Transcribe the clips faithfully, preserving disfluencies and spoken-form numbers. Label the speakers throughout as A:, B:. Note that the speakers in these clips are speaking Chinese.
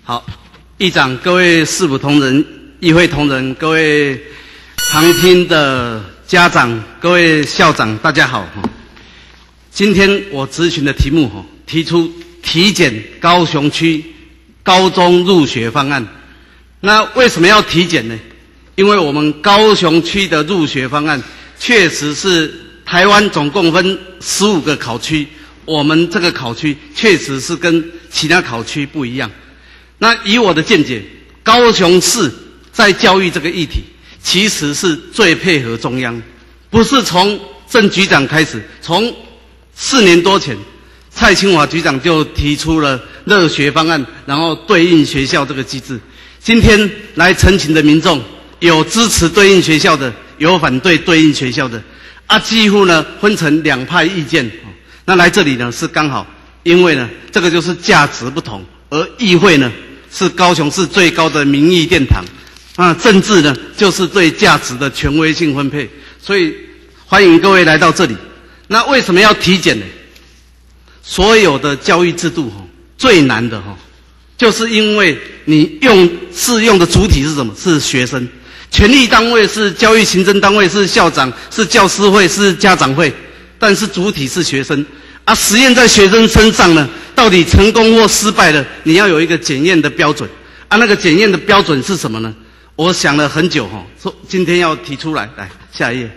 A: 好，议长、各位市府同仁、议会同仁、各位旁听的家长、各位校长，大家好。今天我质询的题目提出体检高雄区高中入学方案。那为什么要体检呢？因为我们高雄区的入学方案确实是台湾总共分十五个考区，我们这个考区确实是跟其他考区不一样。那以我的见解，高雄市在教育这个议题其实是最配合中央，不是从郑局长开始，从四年多前蔡清华局长就提出了乐学方案，然后对应学校这个机制。今天来陈情的民众有支持对应学校的，有反对对应学校的，啊，几乎呢分成两派意见。那来这里呢是刚好，因为呢这个就是价值不同，而议会呢是高雄市最高的民意殿堂，啊，政治呢就是对价值的权威性分配，所以欢迎各位来到这里。那为什么要体检呢？所有的教育制度最难的就是因为你用适用的主体是什么？是学生。权力单位是教育行政单位，是校长，是教师会，是家长会，但是主体是学生。啊，实验在学生身上呢，到底成功或失败了，你要有一个检验的标准。啊，那个检验的标准是什么呢？我想了很久哈，说今天要提出来。来，下一页。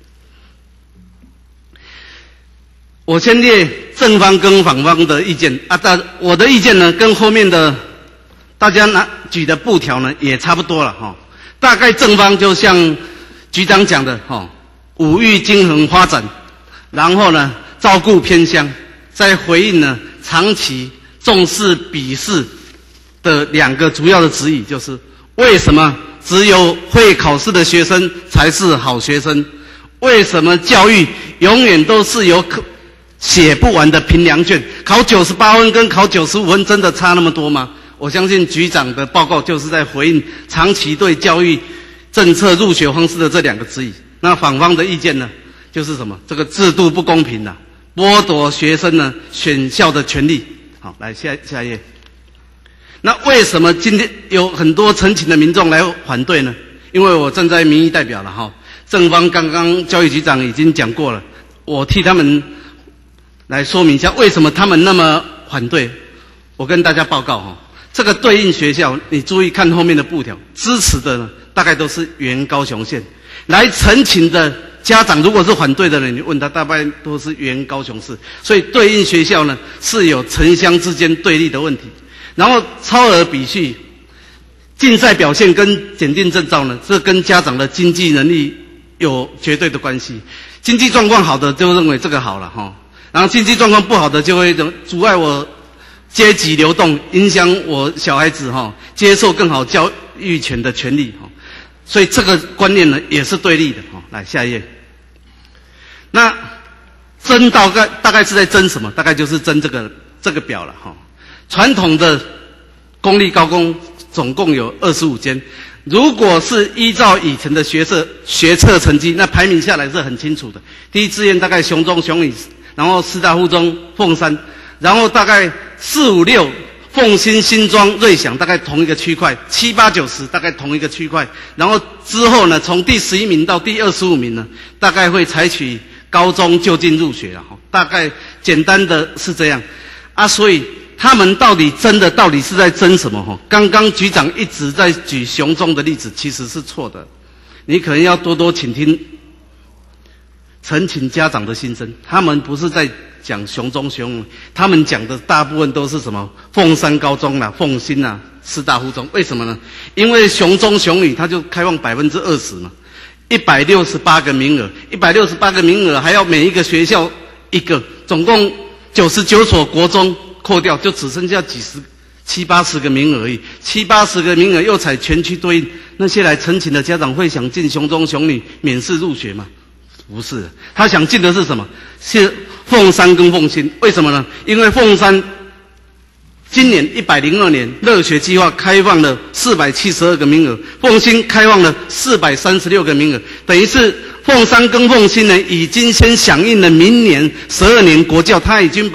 A: 我先列正方跟反方的意见啊，但我的意见呢，跟后面的大家拿举的布条呢也差不多了哈。大概正方就像局长讲的哈，五育均衡发展，然后呢照顾偏乡，再回应呢长期重视笔试的两个主要的指引，就是为什么只有会考试的学生才是好学生？为什么教育永远都是有可写不完的评量卷，考九十八分跟考九十五分真的差那么多吗？我相信局长的报告就是在回应长期对教育政策入学方式的这两个指引。那反方的意见呢，就是什么？这个制度不公平啊，剥夺学生呢选校的权利。好，来下下一页。那为什么今天有很多陈情的民众来反对呢？因为我站在民意代表了哈，正方刚刚教育局长已经讲过了，我替他们来说明一下为什么他们那么反对。我跟大家报告哈，这个对应学校，你注意看后面的布条，支持的呢大概都是原高雄县。来陈情的家长如果是反对的人，你问他大概都是原高雄市。所以对应学校呢是有城乡之间对立的问题。然后超额比序、竞赛表现跟检定证照呢，这跟家长的经济能力有绝对的关系。经济状况好的就认为这个好了哈。然后经济状况不好的就会阻碍我阶级流动，影响我小孩子哈接受更好教育权的权利哈，所以这个观念呢也是对立的哈。来下一页。那争大概大概是在争什么？大概就是争这个这个表了哈。传统的公立高工总共有二十五间，如果是依照以前的学测学测成绩，那排名下来是很清楚的。第一志愿大概雄中、雄女，然后师大附中、凤山，然后大概四五六凤新、新庄、瑞祥大概同一个区块，七八九十大概同一个区块，然后之后呢，从第十一名到第二十五名呢，大概会采取高中就近入学了哈，大概简单的是这样啊，所以他们到底争的到底是在争什么哈？刚刚局长一直在举雄中的例子，其实是错的，你可能要多多倾听陈情家长的心声，他们不是在讲雄中雄女，他们讲的大部分都是什么凤山高中啦、凤新啦、师大附中。为什么呢？因为雄中雄女它就开放百分之二十嘛，一百六十八个名额，一百六十八个名额还要每一个学校一个，总共九十九所国中扣掉，就只剩下几十七八十个名额而已，七八十个名额又采全区对应，那些来陈情的家长会想进雄中雄女免试入学吗？不是，他想进的是什么？是凤山跟凤新。为什么呢？因为凤山今年一百零二年乐学计划开放了四百七十二个名额，凤新开放了四百三十六个名额，等于是凤山跟凤新呢已经先响应了明年十二年国教，他已经把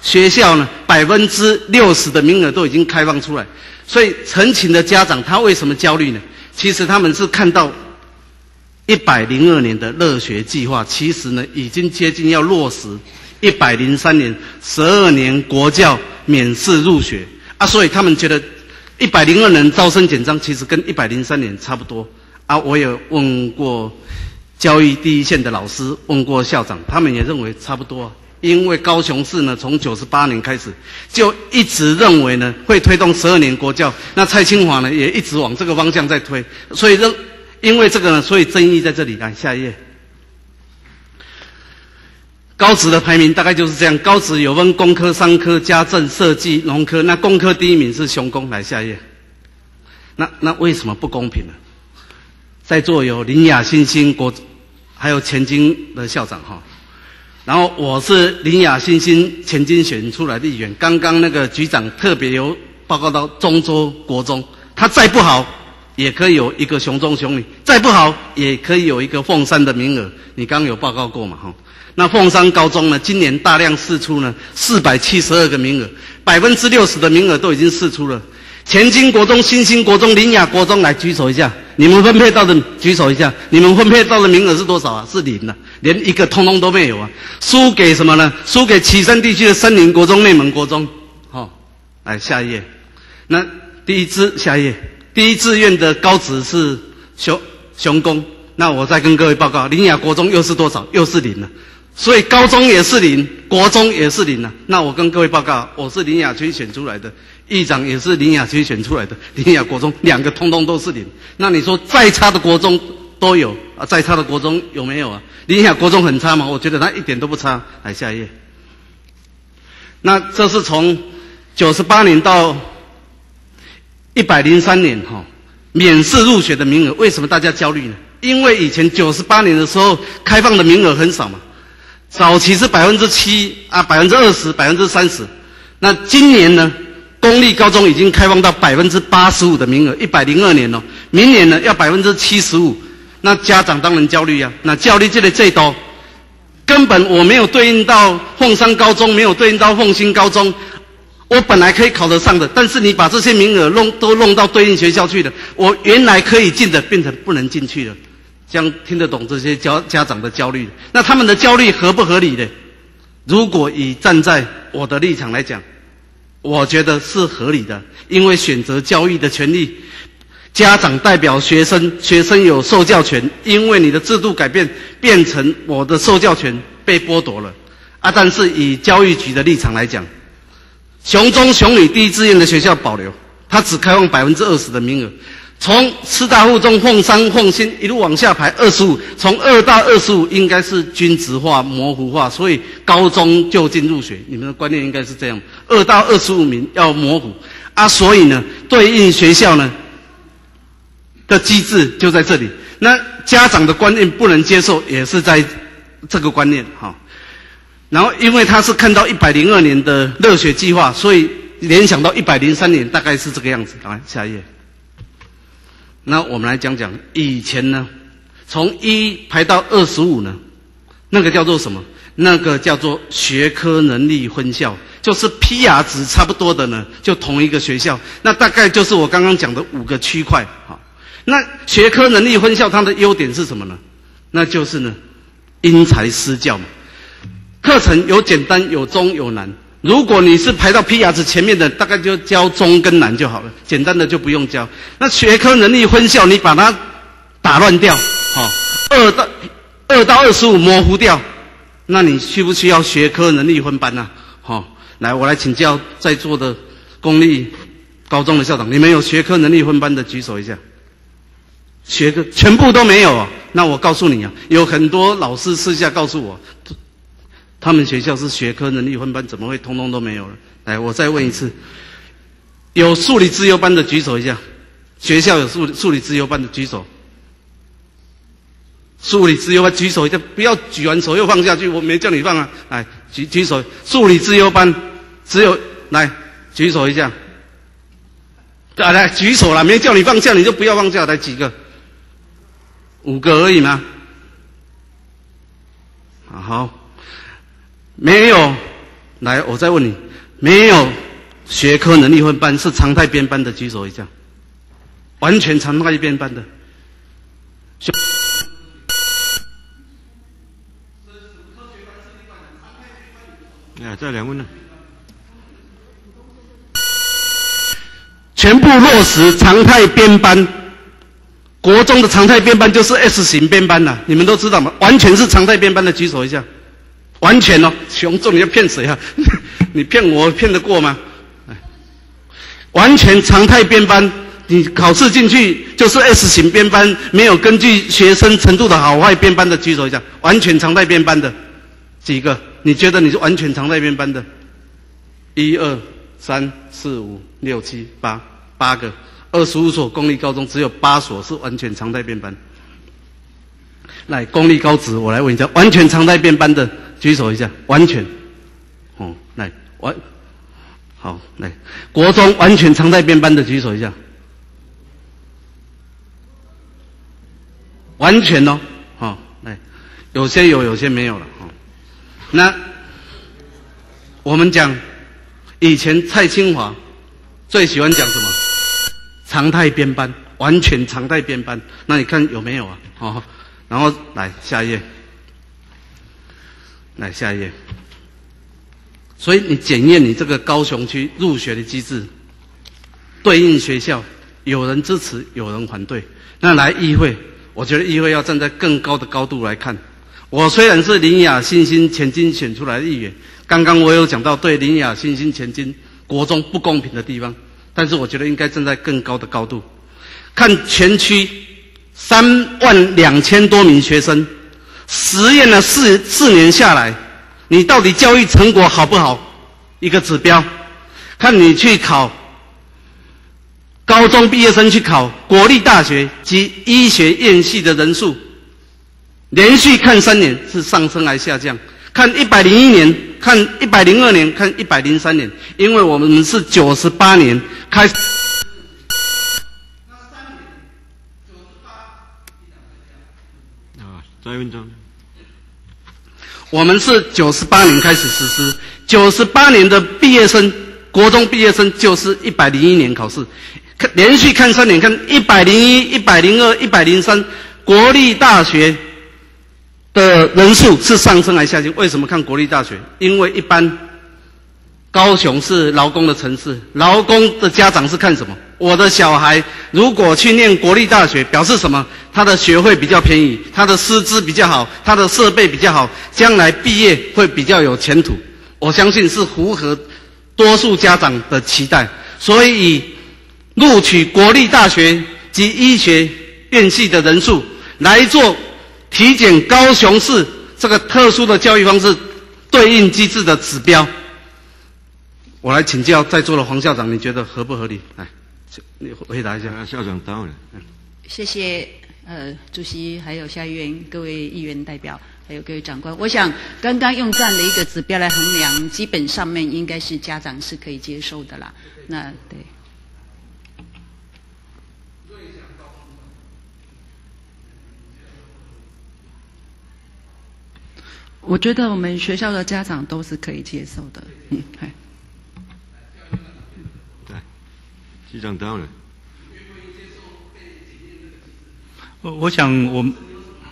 A: 学校呢百分之六十的名额都已经开放出来，所以陈情的家长他为什么焦虑呢？其实他们是看到一百零二年的乐学计划，其实呢已经接近要落实一百零三年十二年国教免试入学啊，所以他们觉得一百零二年招生简章其实跟一百零三年差不多啊。我也问过教育第一线的老师，问过校长，他们也认为差不多啊。因为高雄市呢，从九十八年开始就一直认为呢会推动十二年国教，那蔡清华呢也一直往这个方向在推，所以认因为这个呢，所以争议在这里。来下一页，高职的排名大概就是这样，高职有分工科、商科、家政、设计、农科，那工科第一名是雄工。来下一页，那那为什么不公平呢？在座有林雅欣欣国，还有前金的校长哈。然后我是林雅欣欣前金选出来的议员，刚刚那个局长特别有报告到中州国中，他再不好也可以有一个雄中雄女，再不好也可以有一个凤山的名额，你刚刚有报告过嘛哈？那凤山高中呢，今年大量释出呢四百七十二个名额，百分之六十的名额都已经释出了。前金国中、新兴国中、林雅国中来举手一下，你们分配到的举手一下，你们分配到的名额是多少啊？是零啊，连一个通通都没有啊！输给什么呢？输给旗山地区的森林国中、内门国中。好、哦，来下一页。那第一志下一页，第一志愿的高职是雄雄工。那我再跟各位报告，林雅国中又是多少？又是零了。所以高中也是零，国中也是零了。那我跟各位报告，我是林雅区选出来的，议长也是林雅区选出来的，林雅国中两个通通都是零。那你说再差的国中都有啊？再差的国中有没有啊？林雅国中很差吗？我觉得它一点都不差。来下一页。那这是从九十八年到一百零三年哈、哦，免试入学的名额，为什么大家焦虑呢？因为以前九十八年的时候开放的名额很少嘛。早期是百分之七啊，百分之二十，百分之三十。那今年呢，公立高中已经开放到百分之八十五的名额，一百零二年哦，明年呢要百分之七十五。那家长当然焦虑啊。那焦虑这里最多，根本我没有对应到凤山高中，没有对应到凤新高中，我本来可以考得上的，但是你把这些名额弄都弄到对应学校去了，我原来可以进的变成不能进去了。这样听得懂这些家家长的焦虑？那他们的焦虑合不合理呢？如果以站在我的立场来讲，我觉得是合理的，因为选择教育的权利，家长代表学生，学生有受教权，因为你的制度改变，变成我的受教权被剥夺了啊。但是以教育局的立场来讲，雄中雄女第一志愿的学校保留，它只开放百分之二十的名额。从师大附中、凤山、凤新一路往下排二十五，从二到二十五应该是均质化、模糊化，所以高中就近入学，你们的观念应该是这样。二到二十五名要模糊啊，所以呢，对应学校呢的机制就在这里。那家长的观念不能接受，也是在这个观念哈。然后因为他是看到一百零二年的热血计划，所以联想到一百零三年大概是这个样子。来下一页。那我们来讲讲以前呢，从一排到二十五呢，那个叫做什么？那个叫做学科能力分校，就是 P R 值差不多的呢，就同一个学校。那大概就是我刚刚讲的五个区块。好，那学科能力分校它的优点是什么呢？那就是呢，因材施教嘛。课程有简单、有中、有难。如果你是排到 P R 值前面的，大概就教中跟难就好了，简单的就不用教。那学科能力分校，你把它打乱掉，好、哦，二到二到二十五模糊掉，那你需不需要学科能力分班呢、啊？好、哦，来，我来请教在座的公立高中的校长，你们有学科能力分班的举手一下。学科全部都没有、哦，那我告诉你啊，有很多老师私下告诉我。他们学校是学科能力分班，怎么会通通都没有了？来，我再问一次，有数理资优班的举手一下。学校有数数理资优班的举手。数理资优班举手一下，不要举完手又放下去，我没叫你放啊！来，举举手，数理资优班只有来举手一下。啊，来举手了，没叫你放下，你就不要放下，来几个？五个而已吗？啊，好。没有来，我再问你，没有学科能力分班是常态编班的举手一下，完全常态编班的。
B: 啊，再两问呢？
A: 全部落实常态编班，国中的常态编班就是 S 型编班了，你们都知道吗？完全是常态编班的举手一下，完全哦，雄中你要骗谁啊？你骗我骗得过吗？完全常态编班，你考试进去就是 S 型编班，没有根据学生程度的好坏编班的举手一下，完全常态编班的几个？你觉得你是完全常态编班的？一二三四五六七八。八个，二十五所公立高中只有八所是完全常态编班。来，公立高职，我来问一下，完全常态编班的举手一下，完全。哦，来，完，好，来，国中完全常态编班的举手一下，完全哦，好、哦，来，有些有，有些没有了，哦。那我们讲，以前蔡清华最喜欢讲什么？常态编班，完全常态编班。那你看有没有啊？哦，然后来下一页，来下一页。所以你检验你这个高雄区入学的机制，对应学校，有人支持，有人反对。那来议会，我觉得议会要站在更高的高度来看。我虽然是林雅新兴前金选出来的议员，刚刚我有讲到对林雅新兴前金国中不公平的地方。但是我觉得应该站在更高的高度，看全区三万两千多名学生，实验了四四年下来，你到底教育成果好不好？一个指标，看你去考高中毕业生去考国立大学及医学院系的人数，连续看三年是上升还下降？看一百零一年，看一百零二年，看一百零三年，因为我们是九十八年开始。
B: 啊，再问章。
A: 我们是九十八年开始实施，九十八年的毕业生，国中毕业生就是一百零一年考试，看连续看三年，看一百零一、一百零二、一百零三，国立大学的人数是上升还是下降？为什么看国立大学？因为一般高雄是劳工的城市，劳工的家长是看什么？我的小孩如果去念国立大学，表示什么？他的学费比较便宜，他的师资比较好，他的设备比较好，将来毕业会比较有前途。我相信是符合多数家长的期待，所以以录取国立大学及医学院系的人数来做体检高雄市这个特殊的教育方式对应机制的指标。我来请教在座的黄校长，你觉得合不合理？来，你回答一下。
B: 校长到了。
C: 谢谢呃主席，还有下议院各位议员代表，还有各位长官。我想刚刚用这样的一个指标来衡量，基本上面应该是家长是可以接受的啦。那对。
D: 我觉得我们学校的家长都是可以接受的。嗯，嗨。
B: 对，局长到了。
E: 我我想我们，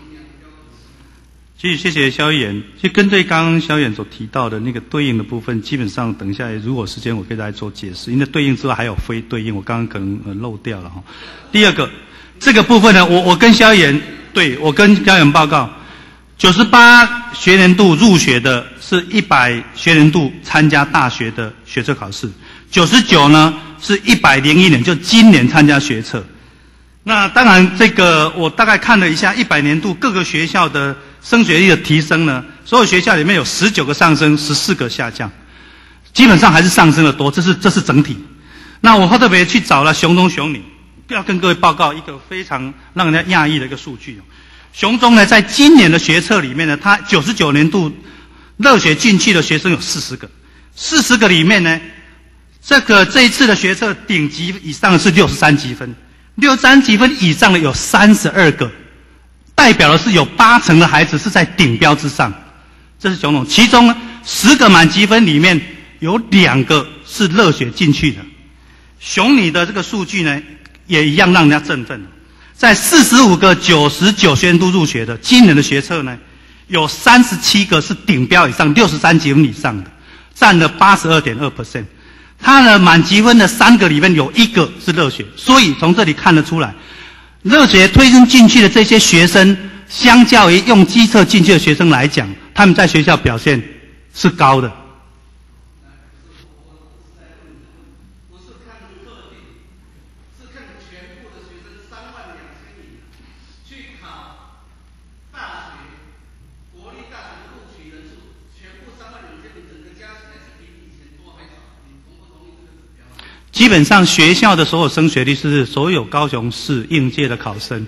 E: 其实谢谢萧议员。其实跟对刚刚萧议员所提到的那个对应的部分，基本上等一下如果时间我可以再做解释。因为对应之外还有非对应，我刚刚可能呃漏掉了哈。第二个，这个部分呢，我我跟萧议员，对我跟萧议员报告。九十八学年度入学的是一百学年度参加大学的学测考试，九十九呢是一百零一年，就今年参加学测。那当然，这个我大概看了一下一百年度各个学校的升学率的提升呢，所有学校里面有十九个上升，十四个下降，基本上还是上升的多，这是这是整体。那我特别去找了雄中雄女，要跟各位报告一个非常让人家讶异的一个数据。雄中呢，在今年的学测里面呢，它九十九年度热血进去的学生有四十个，四十个里面呢，这个这一次的学测顶级以上的是六十三积分，六十三积分以上的有三十二个，代表的是有八成的孩子是在顶标之上，这是雄中。其中呢， 十个满积分里面有两个是热血进去的。熊女的这个数据呢，也一样让人家振奋。在四十五个九十九学分都入学的今年的学测呢，有三十七个是顶标以上，六十三积分以上的，占了 百分之八十二点二。它的满积分的三个里面有一个是热血，所以从这里看得出来，热血推升进去的这些学生，相较于用基测进去的学生来讲，他们在学校表现是高的。基本上学校的所有升学率是所有高雄市应届的考生。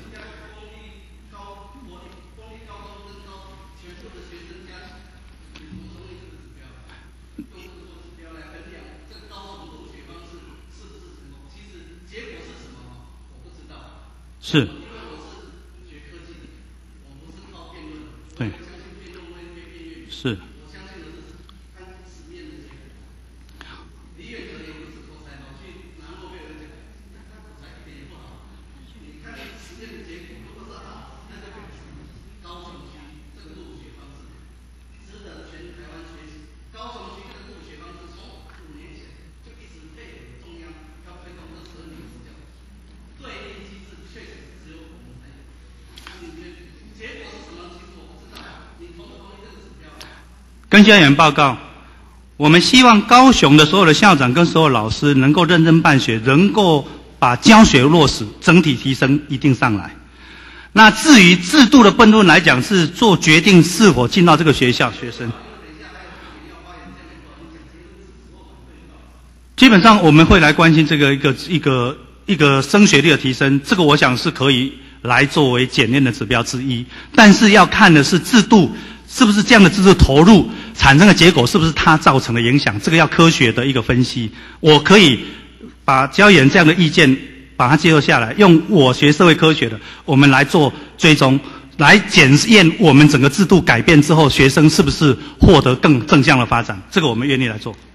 E: 是。对。是。跟校园报告，我们希望高雄的所有的校长跟所有老师能够认真办学，能够把教学落实，整体提升一定上来。那至于制度的部分来讲，是做决定是否进到这个学校学生。基本上我们会来关心这个一个一个一个升学率的提升，这个我想是可以来作为检验的指标之一，但是要看的是制度是不是这样的制度投入产生的结果是不是它造成的影响，这个要科学的一个分析。我可以把教研这样的意见把它接受下来，用我学社会科学的我们来做追踪，来检验我们整个制度改变之后学生是不是获得更正向的发展，这个我们愿意来做。